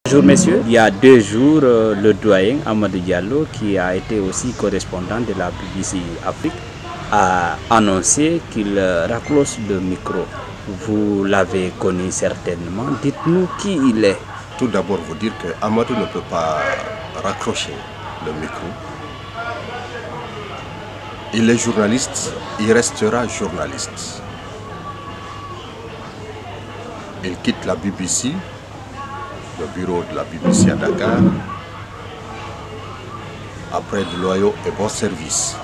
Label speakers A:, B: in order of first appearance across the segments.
A: Bonjour messieurs, il y a 2 jours, le doyen Amadou Diallo, qui a été aussi correspondant de la BBC Afrique, a annoncé qu'il raccroche le micro. Vous l'avez connu certainement, dites-nous qui il est.
B: Tout d'abord vous dire que Amadou ne peut pas raccrocher le micro. Il est journaliste, il restera journaliste. Il quitte la BBC, le bureau de la BBC à Dakar, après de loyaux et bons services.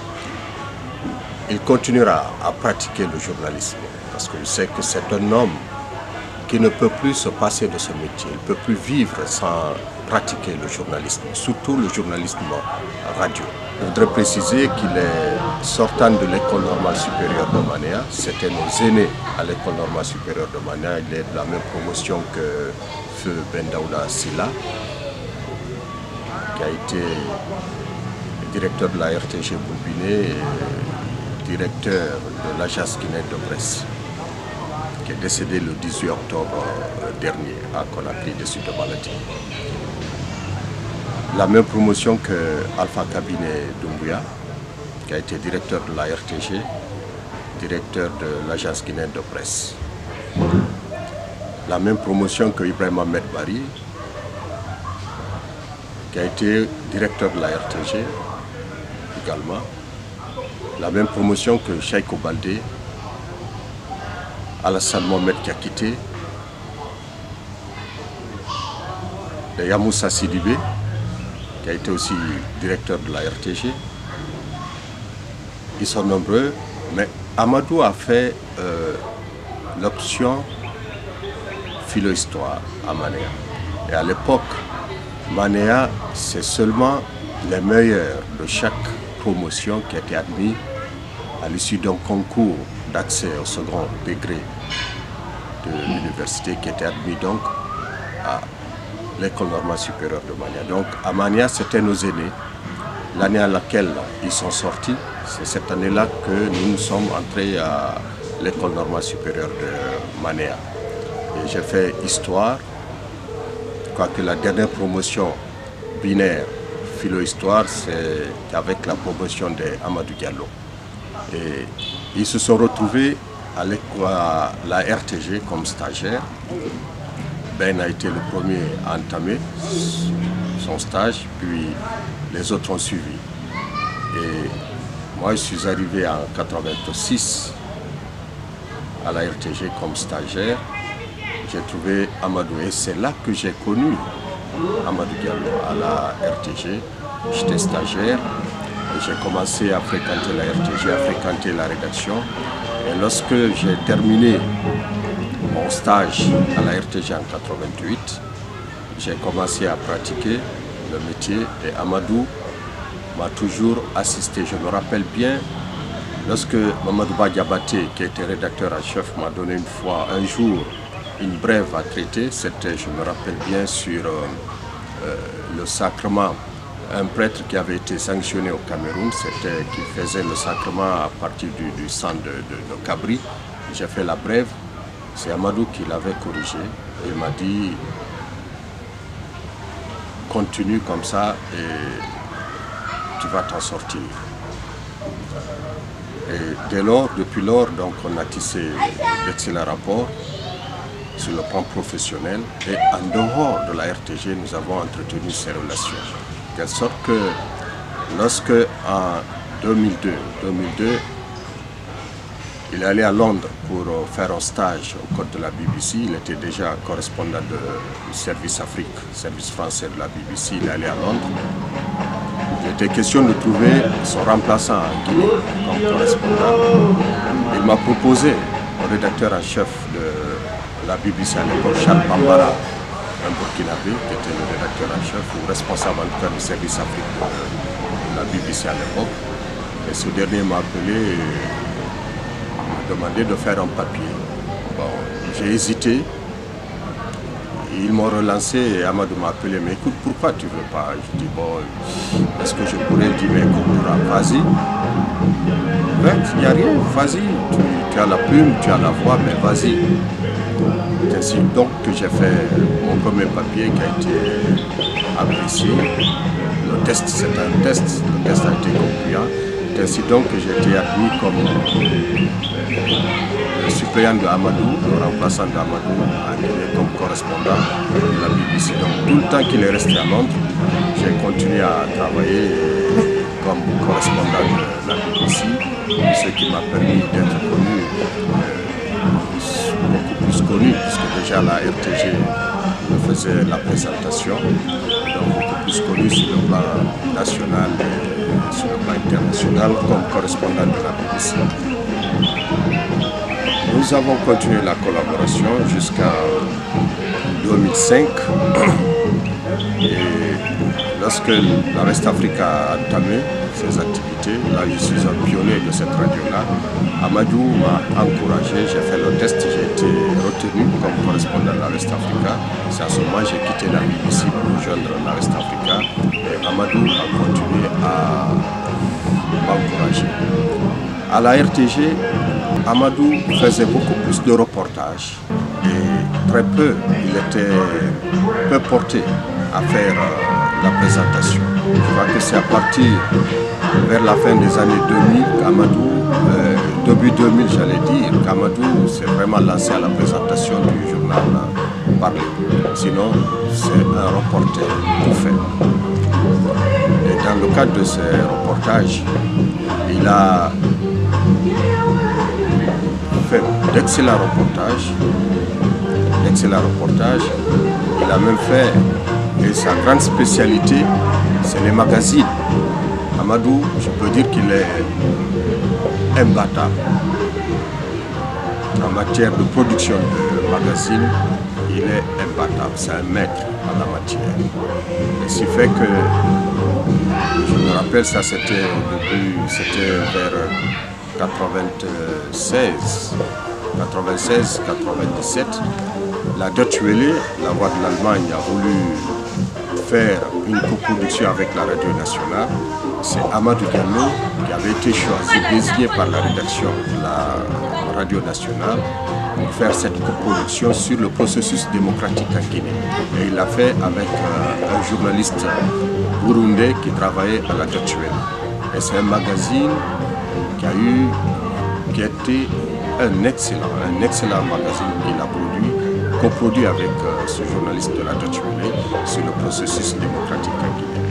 B: Il continuera à pratiquer le journalisme parce qu'il sait que c'est un homme qui ne peut plus se passer de ce métier. Il ne peut plus vivre sans pratiquer le journalisme, surtout le journalisme radio. Je voudrais préciser qu'il est sortant de l'école normale supérieure de Manéa. C'était nos aînés à l'école normale supérieure de Manéa. Il est de la même promotion que Feu Ben Daouda Silla, qui a été directeur de la RTG Bourbinet et directeur de l'agence guinéenne de presse, qui est décédé le 18 octobre dernier à Conakry des suites de maladie. La même promotion que Alpha Cabinet Doumbouya, qui a été directeur de la RTG, directeur de l'agence guinéenne de presse. La même promotion que Ibrahim Ahmed Bari, qui a été directeur de la RTG également. La même promotion que Cheikh Baldé, Alassane Mohamed qui a quitté, de Yamoussa Sidibé, qui a été aussi directeur de la RTG. Ils sont nombreux, mais Amadou a fait l'option philo-histoire à Manéa. Et à l'époque, Manéa, c'est seulement les meilleurs de chaque promotion qui étaient admis à l'issue d'un concours d'accès au second degré de l'université qui était admis donc à l'école normale supérieure de Manéa. Donc à Manéa, c'était nos aînés. L'année à laquelle ils sont sortis, c'est cette année-là que nous sommes entrés à l'école normale supérieure de Manéa. Et j'ai fait histoire, quoique la dernière promotion binaire philo-histoire, c'est avec la promotion de Amadou Diallo. Et ils se sont retrouvés à la RTG comme stagiaire. Ben a été le premier à entamer son stage, puis les autres ont suivi. Et moi, je suis arrivé en 86 à la RTG comme stagiaire. J'ai trouvé Amadou et c'est là que j'ai connu Amadou Diallo à la RTG. J'étais stagiaire et j'ai commencé à fréquenter la RTG, à fréquenter la rédaction. Et lorsque j'ai terminé mon stage à la RTG en 88, j'ai commencé à pratiquer le métier et Amadou m'a toujours assisté. Je me rappelle bien, lorsque Mamadou Badiabaté, qui était rédacteur en chef, m'a donné une fois, un jour, une brève à traiter. C'était, je me rappelle bien, sur le sacrement. Un prêtre qui avait été sanctionné au Cameroun, c'était qui faisait le sacrement à partir du sang de cabri. J'ai fait la brève. C'est Amadou qui l'avait corrigé. Il m'a dit, continue comme ça et tu vas t'en sortir. Et dès lors, depuis lors, donc, on a tissé d'excellents rapports sur le plan professionnel et en dehors de la RTG, nous avons entretenu ces relations. De telle sorte que lorsque en 2002, il est allé à Londres pour faire un stage au code de la BBC. Il était déjà correspondant du service Afrique, service français de la BBC. Il est allé à Londres. Il était question de trouver son remplaçant en Guinée comme correspondant. Il m'a proposé au rédacteur en chef de la BBC à l'époque, Charles Bambara, un Burkinabé, qui était le rédacteur en chef ou responsable en tout cas du service Afrique de la BBC à l'époque. Et ce dernier m'a appelé demandé de faire un papier. Bon, j'ai hésité. Ils m'ont relancé et Amadou m'a appelé. Mais écoute, pourquoi tu ne veux pas? Je dis, bon, est-ce que je pourrais dire, mais écoute, vas-y. Il n'y a rien, vas-y. Tu as la plume, tu as la voix, mais vas-y. C'est ainsi donc que j'ai fait mon premier papier qui a été apprécié. Le test, c'est un test, le test a été concluant. C'est ainsi donc que j'ai été admis comme le suppléant de Amadou, le remplaçant d'Amadou en Guinée comme correspondant de la BBC. Donc tout le temps qu'il est resté à Londres, j'ai continué à travailler comme correspondant de la BBC, ce qui m'a permis d'être connu, beaucoup plus connu, puisque déjà la RTG me faisait la présentation, donc beaucoup plus connu sur le plan national et sur le plan international comme correspondant de la BBC. Nous avons continué la collaboration jusqu'en 2005 et lorsque la West Africa a entamé ses activités, là je suis un pionnier de cette radio-là, Amadou m'a encouragé, j'ai fait le test, j'ai été retenu comme correspondant de la West Africa. C'est à ce moment que j'ai quitté la BBC pour rejoindre la West Africa et Amadou a continué à m'encourager. À la RTG, Amadou faisait beaucoup plus de reportages et très peu, il était peu porté à faire la présentation. Je crois que c'est à partir vers la fin des années 2000 qu'Amadou, début 2000 j'allais dire, qu'Amadou s'est vraiment lancé à la présentation du journal Parler. Sinon, c'est un reporter tout fait. Et dans le cadre de ces reportages, il a fait d'excellents reportages. Il a même fait, et sa grande spécialité, c'est les magazines. Amadou, je peux dire qu'il est imbattable. En matière de production de magazines, il est imbattable. C'est un maître en la matière. Et ce qui fait que, je me rappelle, ça c'était au début, c'était vers 96-97, la Deutsche Welle, la voix de l'Allemagne, a voulu faire une coproduction avec la radio nationale. C'est Amadou Diallo qui avait été choisi, désigné par la rédaction de la radio nationale pour faire cette coproduction sur le processus démocratique en Guinée. Et il l'a fait avec un journaliste burundais qui travaillait à la Deutsche Welle. Et c'est un magazine qui a été un excellent magazine qu'il a produit, coproduit avec ce journaliste de la Deutsche Welle sur le processus démocratique en Guinée.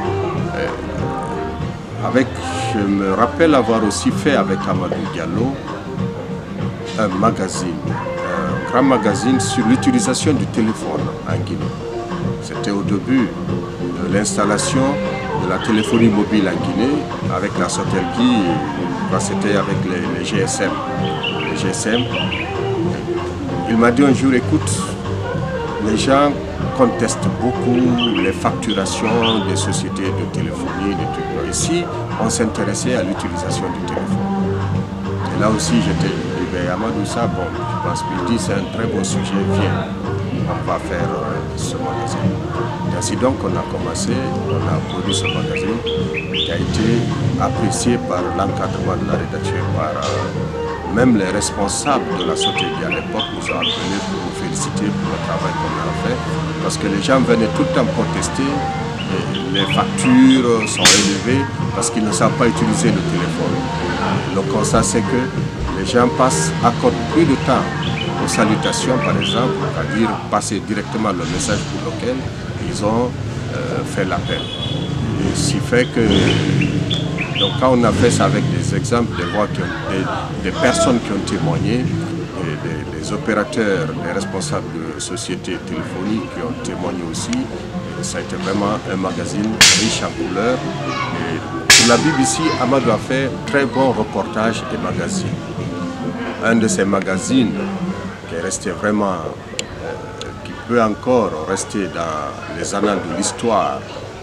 B: Je me rappelle avoir aussi fait avec Amadou Diallo un grand magazine sur l'utilisation du téléphone en Guinée. C'était au début de l'installation de la téléphonie mobile en Guinée avec la Sotelki, c'était avec les GSM. Les GSM. Il m'a dit un jour, écoute, les gens contestent beaucoup les facturations des sociétés de téléphonie, des trucs. Ici, on s'intéressait à l'utilisation du téléphone. Et là aussi, j'étais dit, Amadou, ça, bon, je pense qu'il dit, c'est un très bon sujet, viens, on va faire ce magazine. Et ainsi donc, on a commencé, on a produit ce magazine qui a été apprécié par l'encadrement de la rédaction, par même les responsables de la société à l'époque nous ont appelés pour nous féliciter pour le travail qu'on a fait, parce que les gens venaient tout le temps protester, et les factures sont élevées parce qu'ils ne savent pas utiliser le téléphone. Le constat, c'est que les gens accordent plus de temps aux salutations, par exemple, c'est-à-dire passer directement le message pour lequel ils ont fait l'appel. Et ce qui fait que, donc quand on a fait ça avec des exemples, des personnes qui ont témoigné, des opérateurs, des responsables de sociétés téléphoniques qui ont témoigné aussi, ça a été vraiment un magazine riche en couleurs. Et pour la BBC, Amadou a fait très bons reportages et magazines. Un de ces magazines qui est resté vraiment, qui peut encore rester dans les annales de l'histoire,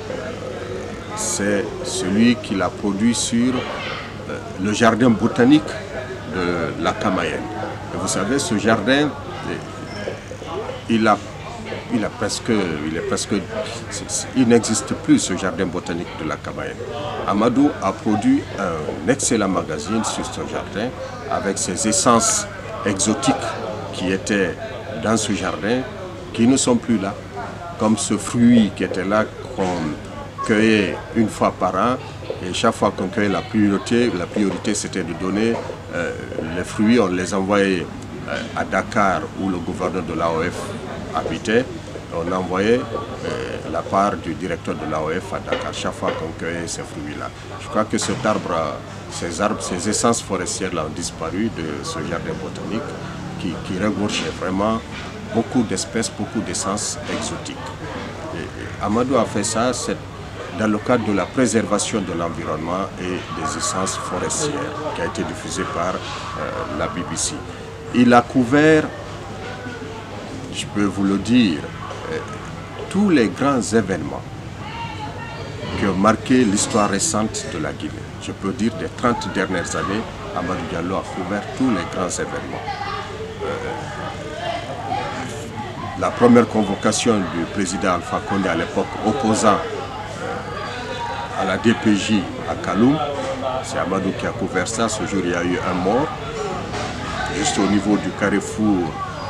B: c'est celui qu'il a produit sur le jardin botanique de la Camaïenne. Et vous savez, ce jardin, il n'existe plus, ce jardin botanique de la Camaïenne. Amadou a produit un excellent magazine sur ce jardin avec ses essences exotiques qui étaient dans ce jardin qui ne sont plus là, comme ce fruit qui était là qu'on cueillait une fois par an, et chaque fois qu'on cueillait la priorité c'était de donner les fruits, on les envoyait à Dakar où le gouverneur de l'AOF habitait, on envoyait la part du directeur de l'AOF à Dakar chaque fois qu'on cueillait ces fruits-là. Je crois que cet arbre, ces essences forestières-là ont disparu de ce jardin botanique qui regorgeait vraiment beaucoup d'espèces, beaucoup d'essences exotiques. Et Amadou a fait ça dans le cadre de la préservation de l'environnement et des essences forestières qui a été diffusée par la BBC. Il a couvert, je peux vous le dire, tous les grands événements qui ont marqué l'histoire récente de la Guinée. Je peux dire des 30 dernières années, Amadou Diallo a couvert tous les grands événements. La première convocation du président Alpha Condé à l'époque opposant à la DPJ à Kaloum, c'est Amadou qui a couvert ça. Ce jour, il y a eu un mort, juste au niveau du carrefour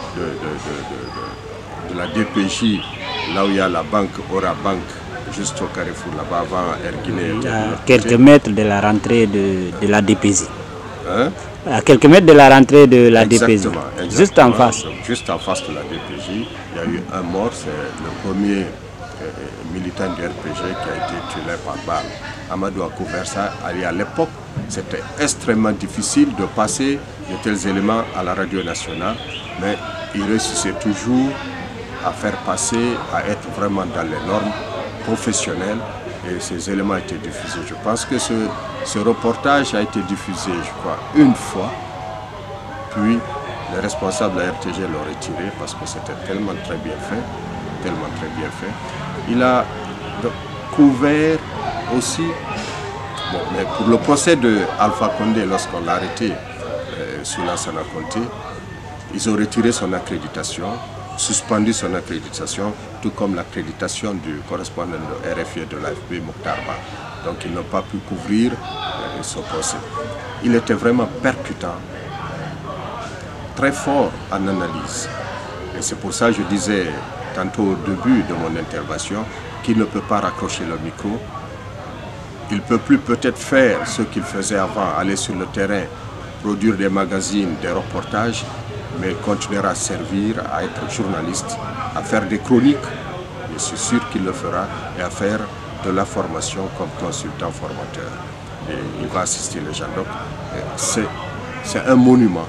B: de la DPJ, là où il y a la banque Ora Bank, juste au carrefour là-bas, avant Erguiné.
A: À quelques mètres de la rentrée de la DPJ.
B: Hein?
A: À quelques mètres de la rentrée de la DPJ.
B: Exactement.
A: Juste en face.
B: Donc, juste en face de la DPJ, il y a eu un mort, c'est le premier militant du RPG qui a été tué par balle. Amadou a couvert ça. À l'époque, c'était extrêmement difficile de passer de tels éléments à la radio nationale, mais il réussissait toujours à faire passer, à être vraiment dans les normes professionnelles, et ces éléments étaient diffusés. Je pense que ce reportage a été diffusé, je crois, une fois, puis les responsables de la RTG l'ont retiré parce que c'était tellement très bien fait, tellement très bien fait. Il a couvert aussi, bon, mais pour le procès de Alpha Condé, lorsqu'on l'a arrêté sous Lansana Conté, ils ont retiré son accréditation, suspendu son accréditation, tout comme l'accréditation du correspondant de RFI et de l'AFP, Mokhtar Ba. Donc ils n'ont pas pu couvrir ce procès. Il était vraiment percutant, très fort en analyse. Et c'est pour ça que je disais tantôt au début de mon intervention qu'il ne peut pas raccrocher le micro. Il ne peut plus peut-être faire ce qu'il faisait avant, aller sur le terrain, produire des magazines, des reportages, mais il continuera à servir, à être journaliste, à faire des chroniques, je suis sûr qu'il le fera, et à faire de la formation comme consultant formateur. Et il va assister les gens. Donc, c'est un monument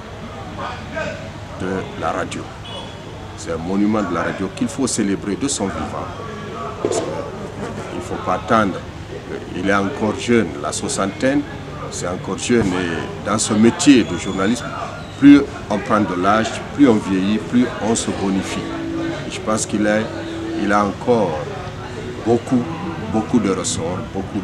B: de la radio. C'est un monument de la radio qu'il faut célébrer de son vivant. Parce qu'il ne faut pas attendre. Il est encore jeune, la soixantaine, c'est encore jeune. Et dans ce métier de journalisme, plus on prend de l'âge, plus on vieillit, plus on se bonifie. Et je pense qu'il a encore beaucoup de ressorts, beaucoup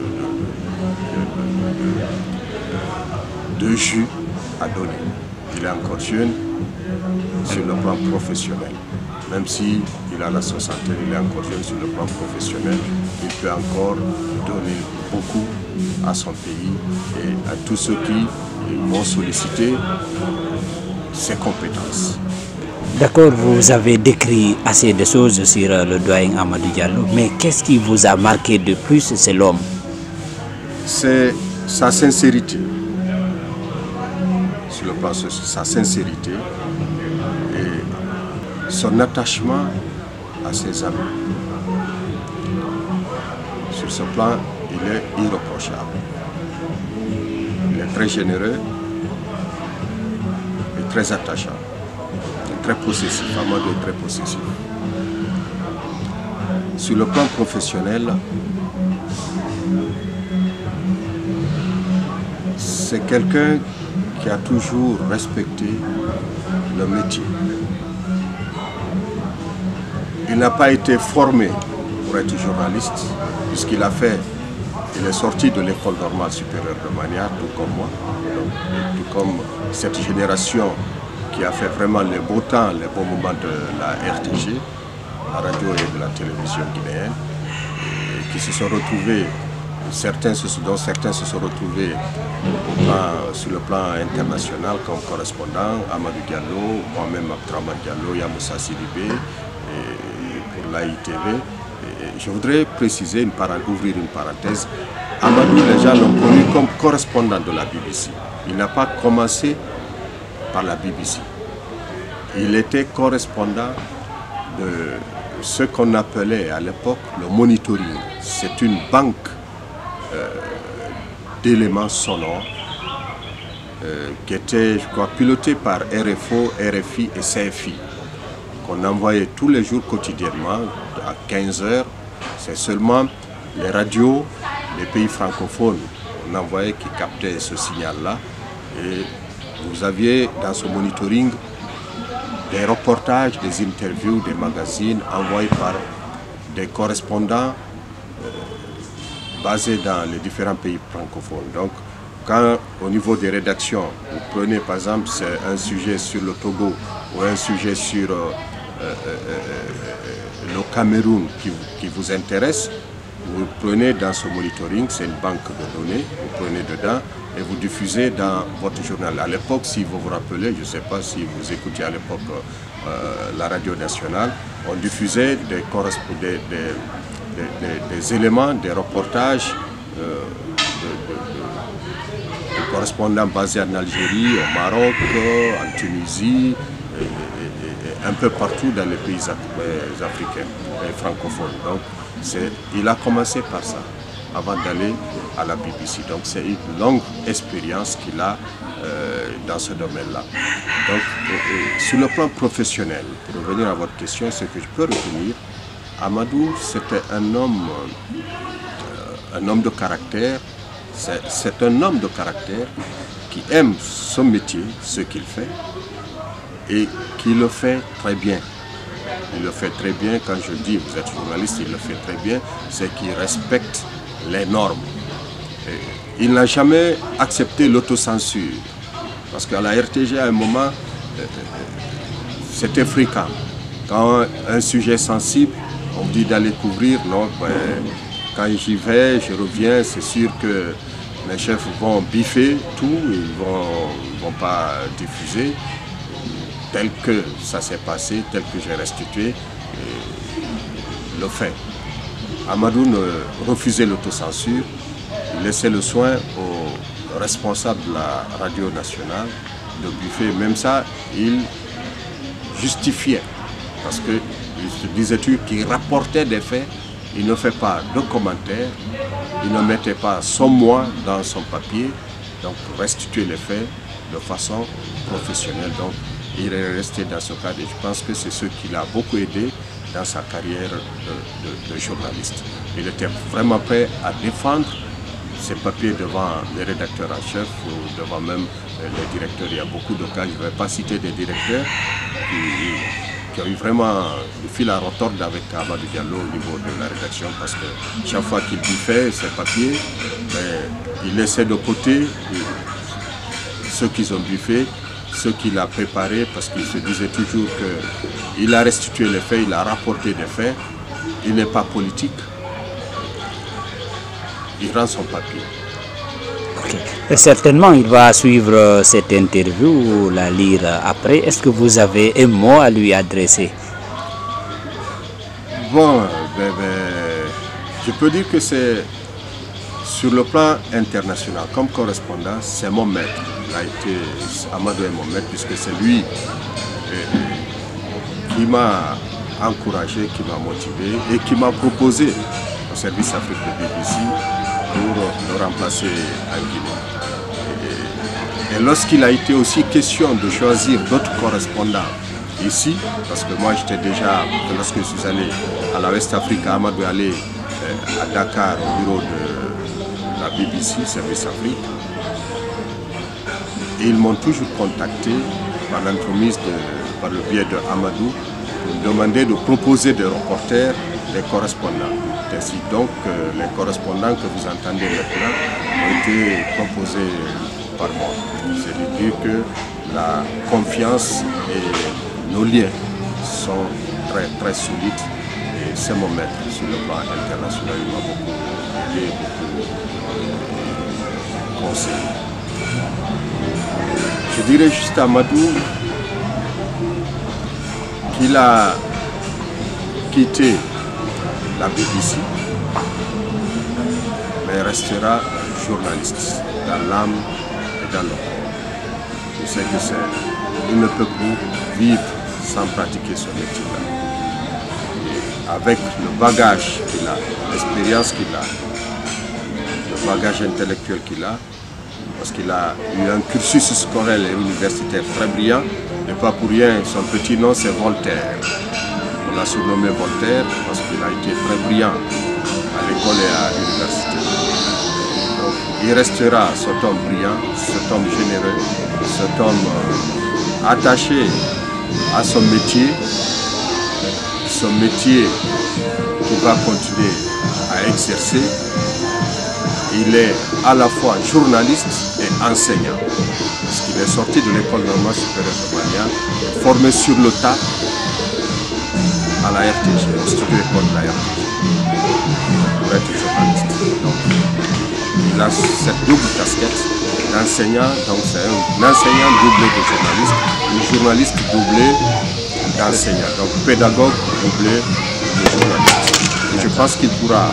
B: de jus à donner. Il est encore jeune sur le plan professionnel. Même s'il a la soixantaine, il est encore jeune sur le plan professionnel. Il peut encore donner beaucoup à son pays et à tous ceux qui vont solliciter ses compétences.
A: D'accord, vous avez décrit assez de choses sur le doyen Amadou Diallo, mais qu'est-ce qui vous a marqué de plus, c'est l'homme?
B: C'est sa sincérité. Sur le plan social, sa sincérité et son attachement à ses amis. Sur ce plan, il est irréprochable. Il est très généreux et très attachant. Il est très possessif. Amadou est très possessif. Sur le plan professionnel, c'est quelqu'un qui a toujours respecté le métier. Il n'a pas été formé pour être journaliste, puisqu'il est sorti de l'école normale supérieure de Mania, tout comme moi, et tout comme cette génération qui a fait vraiment les beaux temps, les beaux moments de la RTG, la radio et de la télévision guinéenne, et qui se sont retrouvés dont certains se sont retrouvés sur le plan international comme correspondants, Amadou Diallo, moi-même Abdraman Diallo, Yamoussa Sidibé, pour l'AITV. Je voudrais préciser, ouvrir une parenthèse. Amadou, les gens l'ont connu comme correspondant de la BBC. Il n'a pas commencé par la BBC. Il était correspondant de ce qu'on appelait à l'époque le monitoring. C'est une banque d'éléments sonores qui était, je crois, pilotée par RFO, RFI et CFI, qu'on envoyait tous les jours quotidiennement à 15 h. C'est seulement les radios des pays francophones qu'on envoyait qui captaient ce signal-là. Et vous aviez dans ce monitoring des reportages, des interviews, des magazines envoyés par des correspondants basés dans les différents pays francophones. Donc, quand au niveau des rédactions, vous prenez par exemple un sujet sur le Togo ou un sujet sur le Cameroun qui vous intéresse, vous prenez dans ce monitoring, c'est une banque de données, vous prenez dedans et vous diffusez dans votre journal. À l'époque, si vous vous rappelez, je ne sais pas si vous écoutiez à l'époque la radio nationale, on diffusait des éléments, des reportages de correspondants basés en Algérie, au Maroc, en Tunisie, et un peu partout dans les pays africains et francophones. Donc, il a commencé par ça, avant d'aller à la BBC. Donc c'est une longue expérience qu'il a dans ce domaine-là. Donc sur le plan professionnel, pour revenir à votre question, ce que je peux retenir, Amadou, c'était un homme de caractère. C'est un homme de caractère qui aime son métier, ce qu'il fait, et qui le fait très bien. Il le fait très bien. Quand je dis vous êtes journaliste, il le fait très bien, c'est qu'il respecte les normes. Et il n'a jamais accepté l'autocensure. Parce qu'à la RTG, à un moment, c'était fréquent. Quand un sujet sensible, on me dit d'aller couvrir, non, quand j'y vais, je reviens, c'est sûr que les chefs vont biffer tout, ils ne vont pas diffuser. Tel que ça s'est passé, tel que j'ai restitué, le fait. Amadou refusait l'autocensure, il laissait le soin aux responsables de la radio nationale de buffer. Même ça, il justifiait, parce qu'il se disait qu'il rapportait des faits, il ne fait pas de commentaires, il ne mettait pas son moi dans son papier, donc restituer les faits de façon professionnelle. Donc, il est resté dans ce cadre et je pense que c'est ce qui l'a beaucoup aidé dans sa carrière de journaliste. Il était vraiment prêt à défendre ses papiers devant les rédacteurs en chef ou devant même les directeurs. Il y a beaucoup de cas, je ne vais pas citer des directeurs qui ont eu vraiment le fil à retordre avec Amadou Diallo au niveau de la rédaction parce que chaque fois qu'il biffait ses papiers, il laissait de côté ceux qu'ils ont biffé, ce qu'il a préparé, parce qu'il se disait toujours qu'il a restitué les faits, il a rapporté des faits, il n'est pas politique, il rend son papier.
A: Okay. Et certainement, il va suivre cette interview, la lire après. Est-ce que vous avez un mot à lui adresser?
B: Bon, je peux dire que c'est sur le plan international, comme correspondant, c'est mon maître. Amadou est mon maître puisque c'est lui qui m'a encouragé, qui m'a motivé et qui m'a proposé au service Afrique de BBC pour le remplacer en Guinée. Et lorsqu'il a été aussi question de choisir d'autres correspondants ici, parce que moi j'étais déjà, lorsque je suis allé à la West Africa, Amadou est allé à Dakar au bureau de la BBC, Service Afrique, et ils m'ont toujours contacté par l'entremise, par le biais de Amadou, pour me demander de proposer des reporters, des correspondants. Ainsi donc, les correspondants que vous entendez maintenant ont été proposés par moi. C'est de dire que la confiance et nos liens sont très très solides. Et et c'est mon maître sur le plan international. Il m'a beaucoup aidé, beaucoup conseillé. Je dirais juste à Amadou qu'il a quitté la BBC, mais restera journaliste dans l'âme et dans le corps. Je sais que il ne peut plus vivre sans pratiquer ce métier-là. Avec le bagage qu'il a, l'expérience qu'il a, le bagage intellectuel qu'il a, parce qu'il a eu un cursus scolaire et universitaire très brillant, et pas pour rien, son petit nom c'est Voltaire. On l'a surnommé Voltaire parce qu'il a été très brillant à l'école et à l'université. Donc, il restera cet homme brillant, cet homme généreux, cet homme attaché à son métier qu'il va continuer à exercer. Il est à la fois journaliste et enseignant, parce qu'il est sorti de l'école normale supérieure de Mania, formé sur le tas à la RTG, au studio école de la RTG, pour être journaliste. Donc, il a cette double casquette d'enseignant, donc c'est un enseignant doublé de journaliste, un journaliste doublé d'enseignant, donc pédagogue doublé de journaliste. Et je pense qu'il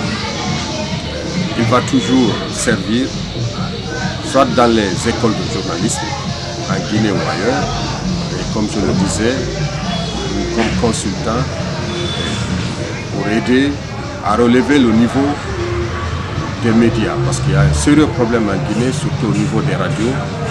B: va toujours servir, soit dans les écoles de journalisme, en Guinée ou ailleurs, et comme je le disais, comme consultant, pour aider à relever le niveau des médias, parce qu'il y a un sérieux problème en Guinée, surtout au niveau des radios,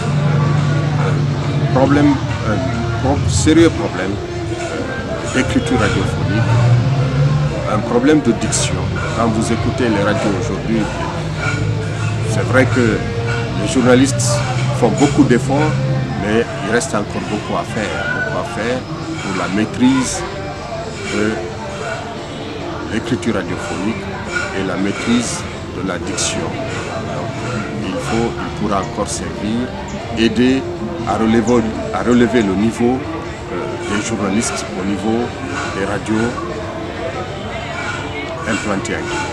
B: sérieux problème d'écriture radiophonique, un problème de diction. Quand vous écoutez les radios aujourd'hui, c'est vrai que les journalistes font beaucoup d'efforts, mais il reste encore beaucoup à faire pour la maîtrise de l'écriture radiophonique et la maîtrise de la diction. Donc, il pourra encore servir, aider à relever le niveau des journalistes au niveau des radios implantées en Guinée.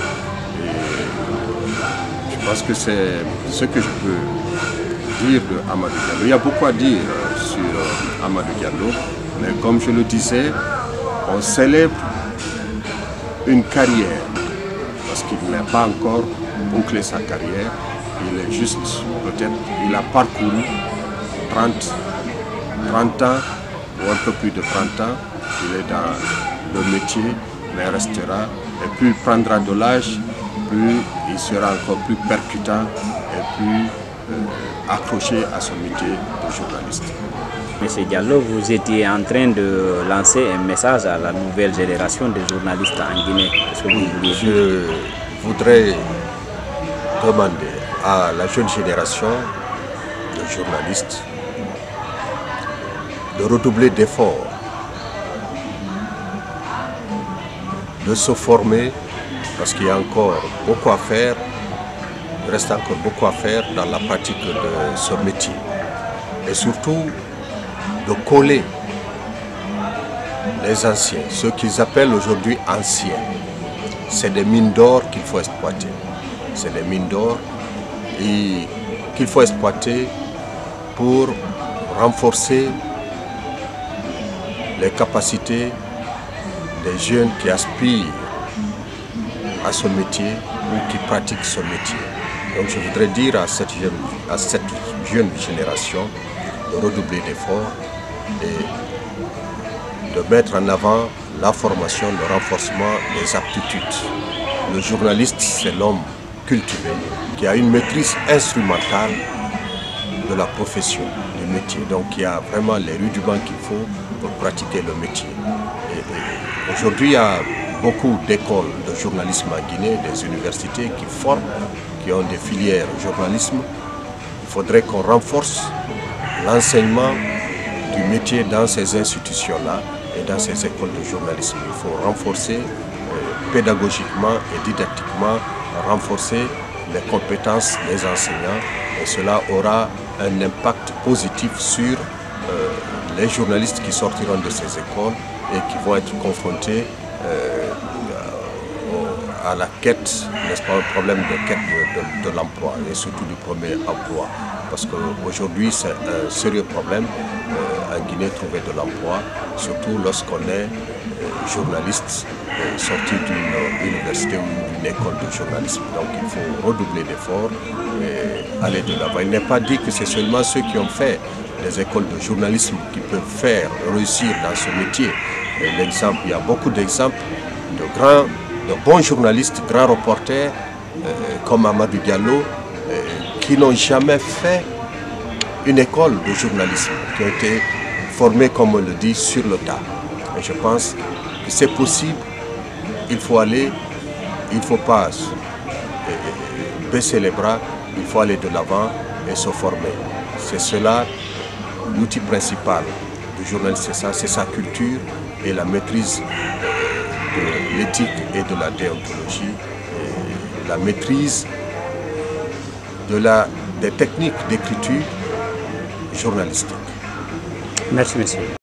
B: Je pense que c'est ce que je peux dire de Amadou Diallo. Il y a beaucoup à dire sur Amadou Diallo, mais comme je le disais, on célèbre une carrière, parce qu'il n'a pas encore bouclé sa carrière. Il est juste, peut-être, il a parcouru 30 ans, ou un peu plus de 30 ans. Il est dans le métier, mais restera. Et plus il prendra de l'âge, plus il sera encore plus percutant et plus accroché à son métier de journaliste.
A: Monsieur Diallo, vous étiez en train de lancer un message à la nouvelle génération de journalistes en Guinée.
B: Je voudrais demander à la jeune génération de journalistes de redoubler d'efforts, de se former, parce qu'il y a encore beaucoup à faire, il reste encore beaucoup à faire dans la pratique de ce métier. Et surtout, de coller les anciens, ceux qu'ils appellent aujourd'hui anciens. C'est des mines d'or qu'il faut exploiter. C'est des mines d'or qu'il faut exploiter pour renforcer les capacités des jeunes qui aspirent à ce métier ou qui pratiquent ce métier. Donc je voudrais dire à cette jeune génération de redoubler d'efforts et de mettre en avant la formation, le renforcement des aptitudes. Le journaliste, c'est l'homme cultivé qui a une maîtrise instrumentale de la profession, du métier. Donc il y a vraiment les rudiments qu'il faut pour pratiquer le métier. Aujourd'hui, il y a beaucoup d'écoles de journalisme en Guinée, des universités qui forment, qui ont des filières journalisme. Il faudrait qu'on renforce l'enseignement du métier dans ces institutions-là et dans ces écoles de journalisme. Il faut renforcer pédagogiquement et didactiquement, renforcer les compétences des enseignants et cela aura un impact positif sur les journalistes qui sortiront de ces écoles et qui vont être confrontés à la quête, n'est-ce pas, un problème de quête de l'emploi et surtout du premier emploi. Parce qu'aujourd'hui, c'est un sérieux problème en Guinée trouver de l'emploi, surtout lorsqu'on est journaliste sorti d'une université ou d'une école de journalisme. Donc il faut redoubler d'efforts et aller de l'avant. Il n'est pas dit que c'est seulement ceux qui ont fait des écoles de journalisme qui peuvent réussir dans ce métier. Il y a beaucoup d'exemples de bons journalistes, grands reporters comme Amadou Diallo qui n'ont jamais fait une école de journalisme, qui ont été formés, comme on le dit, sur le tas. Et je pense que c'est possible, il faut aller, il ne faut pas baisser les bras, il faut aller de l'avant et se former. C'est cela, l'outil principal du journaliste, c'est ça, c'est sa culture et la maîtrise de l'éthique et de la déontologie, et la maîtrise des techniques d'écriture journalistique.
A: Merci, monsieur.